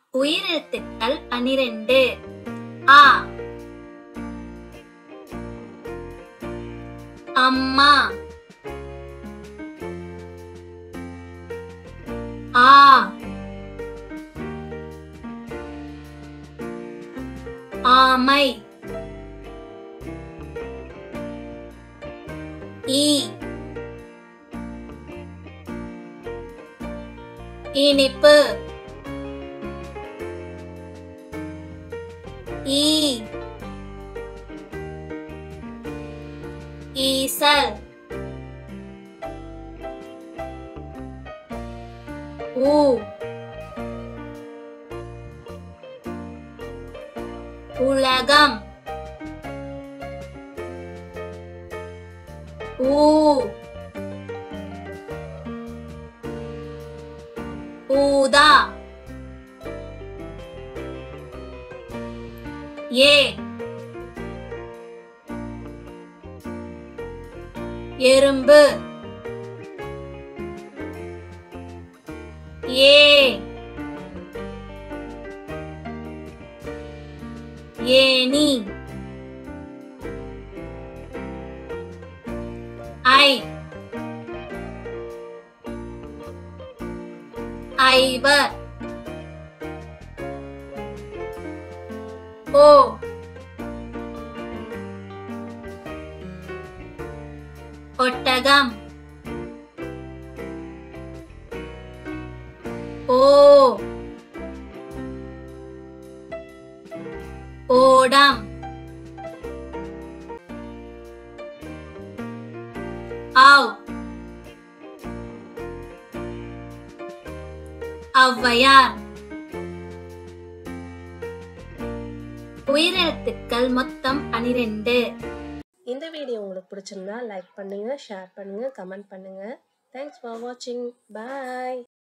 உயிரெழுத்துக்கள் 12. ஆ, அம்மா. ஆ, ஆமை. ஈ, இனிப்பு. ஈ, ஈசல். ஊ, உலகம். ஊ, ஊதா. ஏ, எறும்பு. ஏ, ஏணி. ஐ, ஐவர். ஓ, ஒட்டகம். ஓ, ஓடம். ஆவ், ஔவையார். உயிரெழுத்துக்கள் மொத்தம் 12. இந்த வீடியோ உங்களுக்கு பிடிச்சிருந்தா லைக் பண்ணுங்க, ஷேர் பண்ணுங்க, கமெண்ட் பண்ணுங்க. தேங்க்ஸ் ஃபார் வாட்சிங். பாய்.